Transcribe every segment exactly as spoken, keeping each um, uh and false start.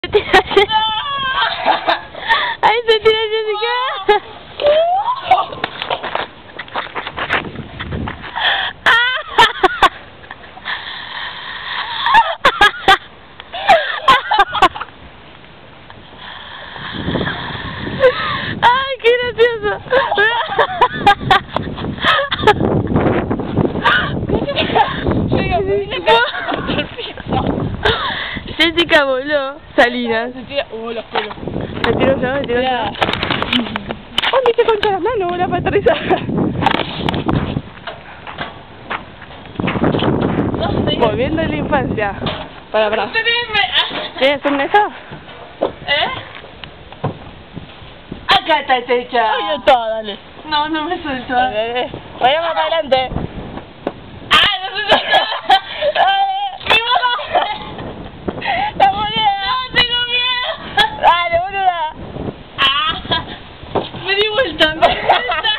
Ahí se tira Jessica. Ay, qué gracioso. Jessica voló. Salinas. Se tira. Uh, los pelos. Me tiro yo, me tiro yo. ¿Dónde se concha las manos? Bola para aterrizar. Volviendo a la infancia. Para, para. ¿Tienes un eso? ¿Eh? Acá está hecha. Ahí está, dale. No, no me suelto. Vayamos para adelante. ¡Ah, no se suelta! ¡Mi mamá! ¡La moneda! ¡No, tengo miedo! ¡Dale, boluda! ¡Ah! Me di vuelta, me di vuelta.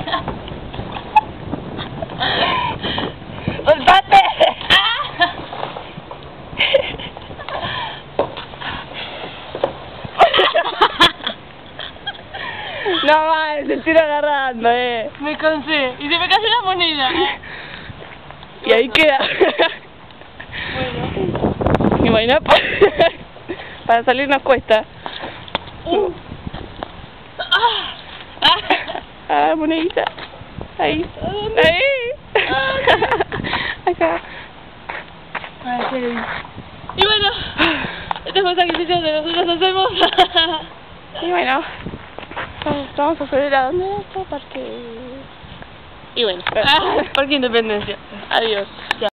¡Soltate! ¡Ah! No vale, se estoy agarrando, eh. Me cansé. Y se me cayó la moneda. Y ahí queda. Bueno. Y bueno, para salir nos cuesta. Uh. Ah. Ah, monedita. Ahí. Ahí. Acá. Ay, qué lindo. Y bueno, este fue el sacrificio que nosotros hacemos. Y bueno, vamos a subir a dónde esto, porque... Y bueno, Ah, Parque Independencia. adiós.